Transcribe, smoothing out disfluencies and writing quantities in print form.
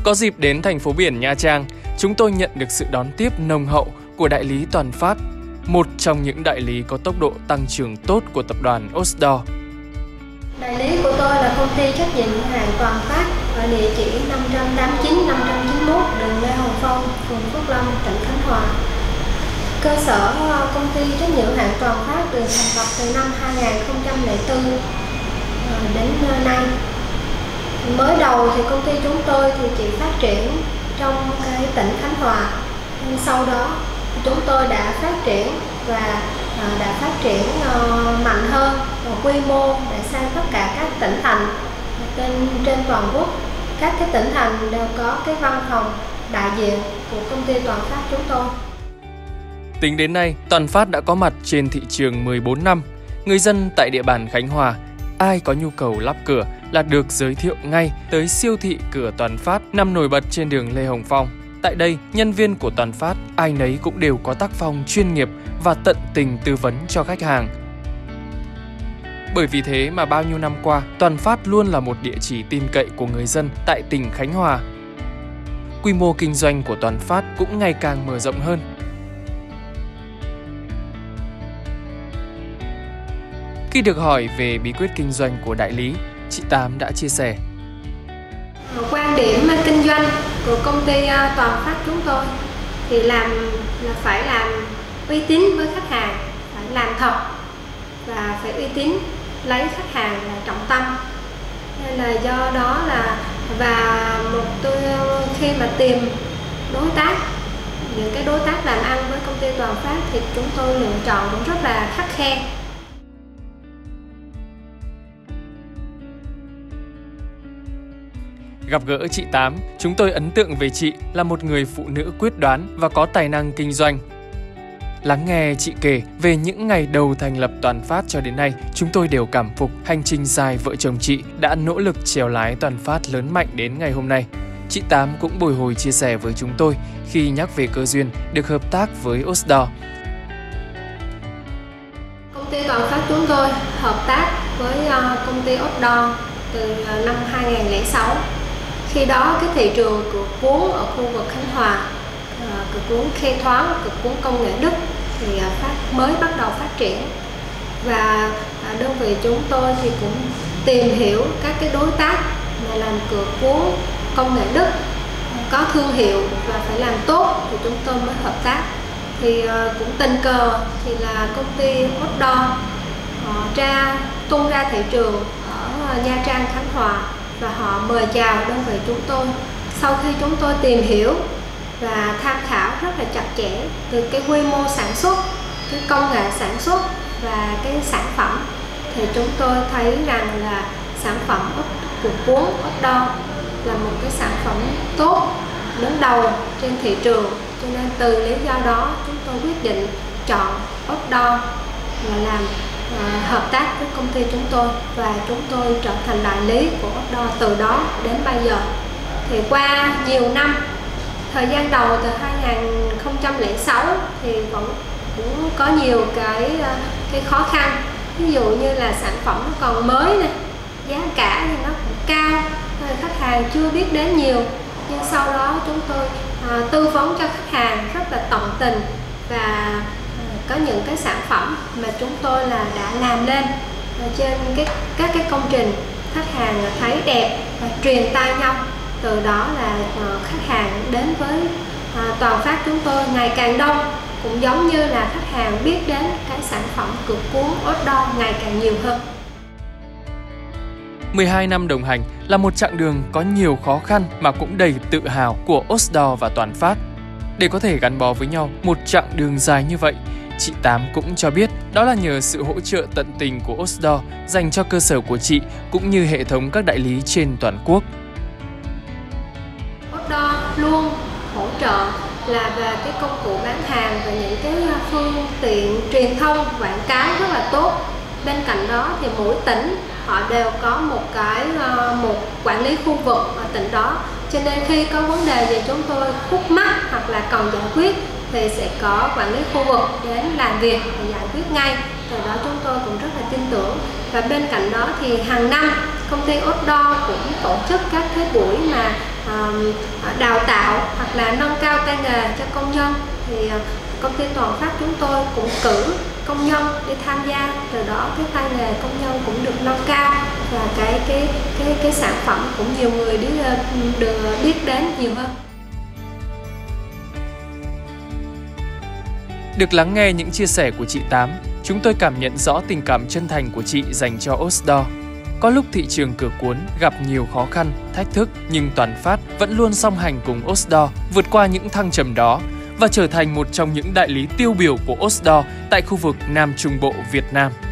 Có dịp đến thành phố biển Nha Trang, chúng tôi nhận được sự đón tiếp nồng hậu của đại lý Toàn Phát, một trong những đại lý có tốc độ tăng trưởng tốt của tập đoàn Osdor. Đại lý của tôi là công ty trách nhiệm hữu hạn Toàn Phát ở địa chỉ 589-591 đường Lê Hồng Phong, phường Phước Long, tỉnh Khánh Hòa. Cơ sở công ty trách nhiệm hữu hạn Toàn Phát được thành lập từ năm 2004 đến nay. Mới đầu thì công ty chúng tôi thì chỉ phát triển trong cái tỉnh Khánh Hòa, nhưng sau đó chúng tôi đã phát triển và đã phát triển mạnh hơn và quy mô để sang tất cả các tỉnh thành trên toàn quốc. Các cái tỉnh thành đều có cái văn phòng đại diện của công ty Toàn Phát chúng tôi. Tính đến nay, Toàn Phát đã có mặt trên thị trường 14 năm. Người dân tại địa bàn Khánh Hòa, ai có nhu cầu lắp cửa là được giới thiệu ngay tới siêu thị cửa Toàn Phát nằm nổi bật trên đường Lê Hồng Phong. Tại đây, nhân viên của Toàn Phát ai nấy cũng đều có tác phong chuyên nghiệp và tận tình tư vấn cho khách hàng. Bởi vì thế mà bao nhiêu năm qua, Toàn Phát luôn là một địa chỉ tin cậy của người dân tại tỉnh Khánh Hòa. Quy mô kinh doanh của Toàn Phát cũng ngày càng mở rộng hơn. Khi được hỏi về bí quyết kinh doanh của đại lý, chị Tám đã chia sẻ. Quan điểm kinh doanh của công ty Toàn Phát chúng tôi thì là phải làm uy tín với khách hàng, phải làm thật và phải uy tín, lấy khách hàng là trọng tâm. Nên là do đó là khi mà tìm đối tác, những cái đối tác làm ăn với công ty Toàn Phát thì chúng tôi lựa chọn cũng rất là khắt khe. Gặp gỡ chị Tám, chúng tôi ấn tượng về chị là một người phụ nữ quyết đoán và có tài năng kinh doanh. Lắng nghe chị kể về những ngày đầu thành lập Toàn Phát cho đến nay, chúng tôi đều cảm phục hành trình dài vợ chồng chị đã nỗ lực chèo lái Toàn Phát lớn mạnh đến ngày hôm nay. Chị Tám cũng bồi hồi chia sẻ với chúng tôi khi nhắc về cơ duyên được hợp tác với Osdor. Công ty Toàn Phát chúng tôi hợp tác với công ty Osdor từ năm 2006. Khi đó cái thị trường cực cuốn ở khu vực Khánh Hòa, cực cuốn khe thoáng, cực cuốn công nghệ Đức thì mới bắt đầu phát triển, và đơn vị chúng tôi thì cũng tìm hiểu các cái đối tác mà làm cực cuốn công nghệ Đức có thương hiệu và phải làm tốt thì chúng tôi mới hợp tác. Thì cũng tình cờ thì là công ty Osdor tung ra thị trường ở Nha Trang, Khánh Hòa và họ mời chào đơn vị chúng tôi. Sau khi chúng tôi tìm hiểu và tham khảo rất là chặt chẽ từ cái quy mô sản xuất, cái công nghệ sản xuất và cái sản phẩm, thì chúng tôi thấy rằng là sản phẩm cực cuốn Osdor là một cái sản phẩm tốt, đứng đầu trên thị trường. Cho nên từ lý do đó chúng tôi quyết định chọn Osdor là làm hợp tác với công ty chúng tôi, và chúng tôi trở thành đại lý của Osdor từ đó đến bây giờ. Thì qua nhiều năm, thời gian đầu từ 2006 thì cũng có nhiều cái khó khăn. Ví dụ như là sản phẩm nó còn mới này, giá cả thì nó cũng cao, khách hàng chưa biết đến nhiều. Nhưng sau đó chúng tôi tư vấn cho khách hàng rất là tận tình, và có những cái sản phẩm mà chúng tôi là đã làm lên trên các cái công trình, khách hàng thấy đẹp và truyền tai nhau. Từ đó là khách hàng đến với Toàn Phát chúng tôi ngày càng đông, cũng giống như là khách hàng biết đến cái sản phẩm cực cuốn Osdor ngày càng nhiều hơn. 12 năm đồng hành là một chặng đường có nhiều khó khăn mà cũng đầy tự hào của Osdor và Toàn Phát. Để có thể gắn bó với nhau một chặng đường dài như vậy, chị Tám cũng cho biết đó là nhờ sự hỗ trợ tận tình của Osdor dành cho cơ sở của chị cũng như hệ thống các đại lý trên toàn quốc. Osdor luôn hỗ trợ là về cái công cụ bán hàng và những cái phương tiện truyền thông quảng cáo rất là tốt. Bên cạnh đó thì mỗi tỉnh họ đều có một quản lý khu vực ở tỉnh đó, cho nên khi có vấn đề gì chúng tôi khúc mắc hoặc là cần giải quyết thì sẽ có quản lý khu vực đến làm việc và giải quyết ngay. Từ đó chúng tôi cũng rất là tin tưởng. Và bên cạnh đó thì hàng năm công ty Osdor cũng tổ chức các cái buổi mà đào tạo hoặc là nâng cao tay nghề cho công nhân, thì công ty Toàn Phát chúng tôi cũng cử công nhân đi tham gia, từ đó cái tay nghề công nhân cũng được nâng cao và cái sản phẩm cũng nhiều người được biết đến nhiều hơn. Được lắng nghe những chia sẻ của chị Tám, chúng tôi cảm nhận rõ tình cảm chân thành của chị dành cho Osdor. Có lúc thị trường cửa cuốn gặp nhiều khó khăn, thách thức, nhưng Toàn Phát vẫn luôn song hành cùng Osdor vượt qua những thăng trầm đó và trở thành một trong những đại lý tiêu biểu của Osdor tại khu vực Nam Trung Bộ Việt Nam.